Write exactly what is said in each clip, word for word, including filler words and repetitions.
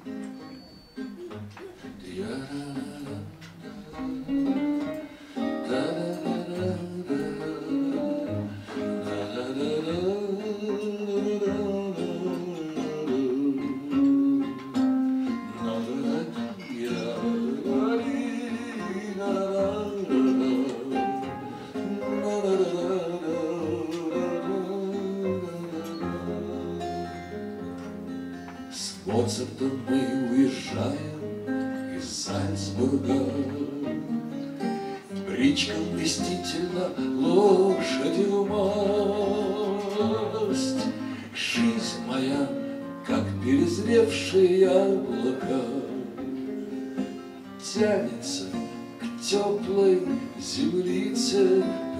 С Моцартом мы уезжаем из Зальцбурга. Бричка вместительно лошадью масть. Жизнь моя, как перезревшее яблоко, тянется к теплой землице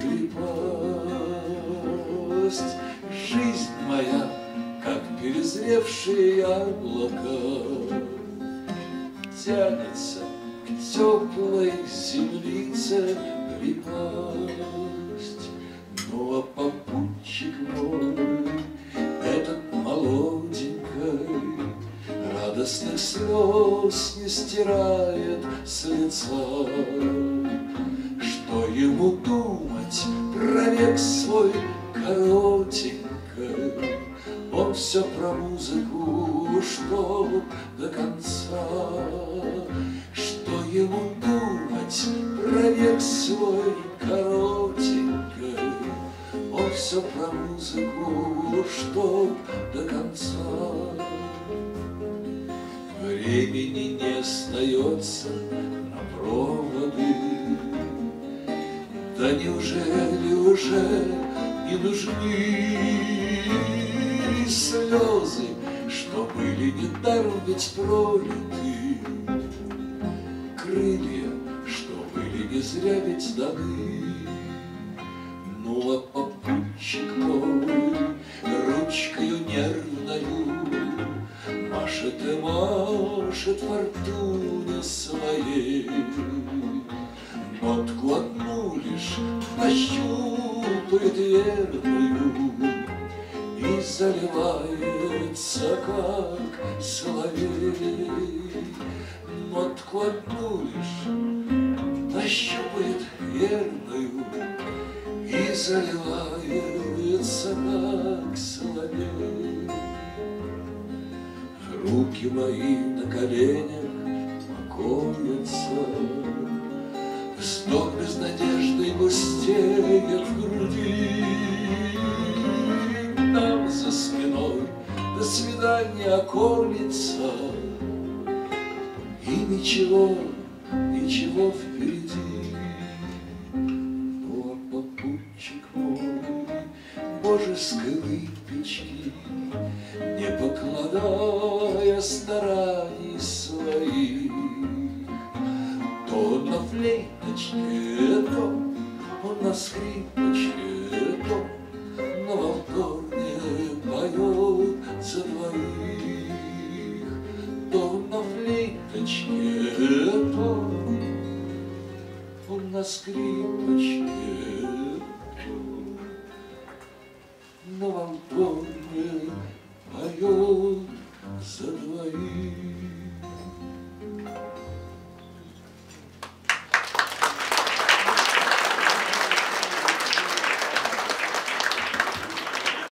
припасть. Жизнь моя, как перезревшее яблоко, тянется к теплой землице припасть. Ну а попутчик мой, этот молоденький, радостных слез не стирает с лица. Что ему думать про век свой коротенький? Он все про музыку, что до конца. Что ему думать про век свой коротенький? Он все про музыку, что до конца. Времени не остается на проводы. Да неужели уже не нужны слезы, что были недаром ведь пролиты, крылья, что были не зря ведь даны? Ну а попутчик мой ручкою нервною машет и машет фортуне своей. Нотку одну лишь нащупает верную и заливается, как соловей. Нотку одну лишь нащупает верную и заливается, как соловей. Руки мои на коленях покоятся, вздох без надежды густеет в груди. Там за спиной до свидания околица, и ничего, ничего впереди. Ну а попутчик мой божеской выпечки, не покладая стараний своих, то на флейточке, то он на скрипочке, то на волторне поет за двоих. То на флейточке, то он на скрипочке,